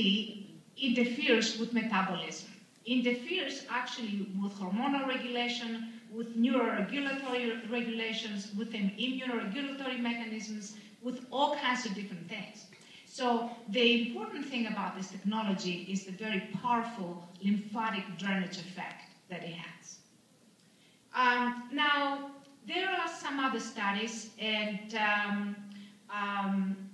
activity interferes with metabolism, interferes actually with hormonal regulation, with neuroregulatory regulations, with immunoregulatory mechanisms, with all kinds of different things. So the important thing about this technology is the very powerful lymphatic drainage effect that it has. Now, there are some other studies, and